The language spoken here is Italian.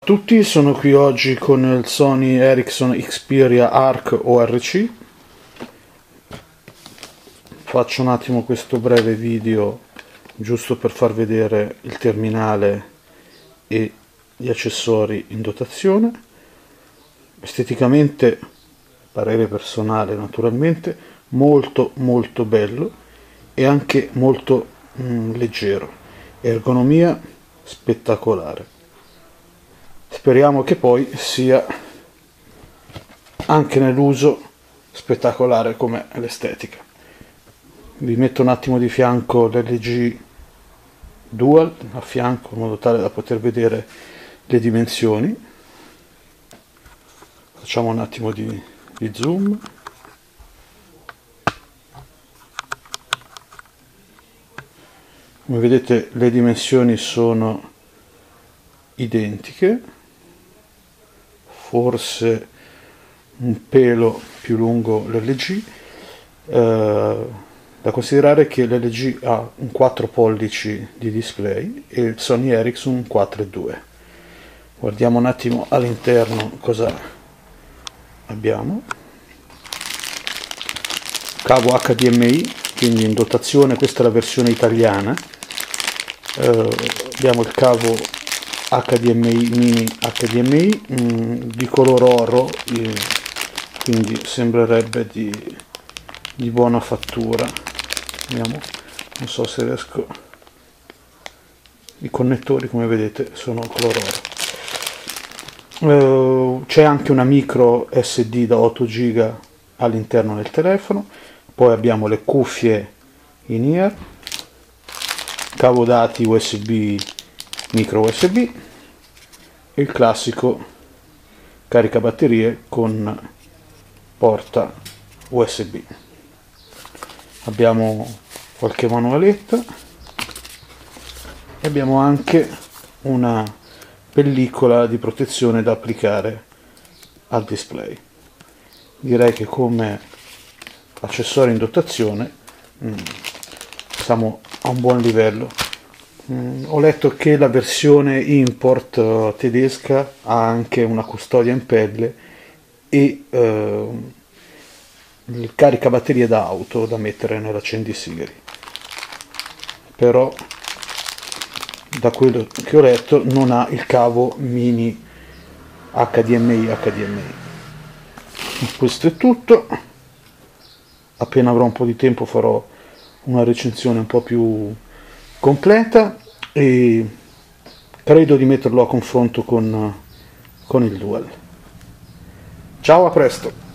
Tutti, sono qui oggi con il Sony Ericsson Xperia Arc ORC. Faccio un attimo questo breve video giusto per far vedere il terminale e gli accessori in dotazione. Esteticamente, parere personale naturalmente, molto bello e anche molto leggero. Ergonomia spettacolare. Speriamo che poi sia anche nell'uso spettacolare come l'estetica. Vi metto un attimo di fianco l'LG Dual a fianco in modo tale da poter vedere le dimensioni. Facciamo un attimo di zoom. Come vedete le dimensioni sono identiche, forse un pelo più lungo l'LG, da considerare che l'LG ha un 4 pollici di display e il Sony Ericsson un 4,2. Guardiamo un attimo all'interno cosa abbiamo. Cavo HDMI, quindi in dotazione, questa è la versione italiana. Abbiamo il cavo HDMI mini HDMI di color oro, quindi sembrerebbe di buona fattura. Vediamo, non so se riesco. I connettori, come vedete, sono color oro. C'è anche una micro SD da 8 GB all'interno del telefono. Poi abbiamo le cuffie in ear, cavo dati USB, micro USB e il classico caricabatterie con porta USB. Abbiamo qualche manualetta e abbiamo anche una pellicola di protezione da applicare al display. Direi che come accessori in dotazione siamo a un buon livello. Ho letto che la versione import tedesca ha anche una custodia in pelle e il caricabatterie da auto da mettere nell'accendisigari, però da quello che ho letto non ha il cavo mini HDMI. Questo è tutto. Appena avrò un po' di tempo farò una recensione un po' più completa e credo di metterlo a confronto con il Dual. Ciao, a presto!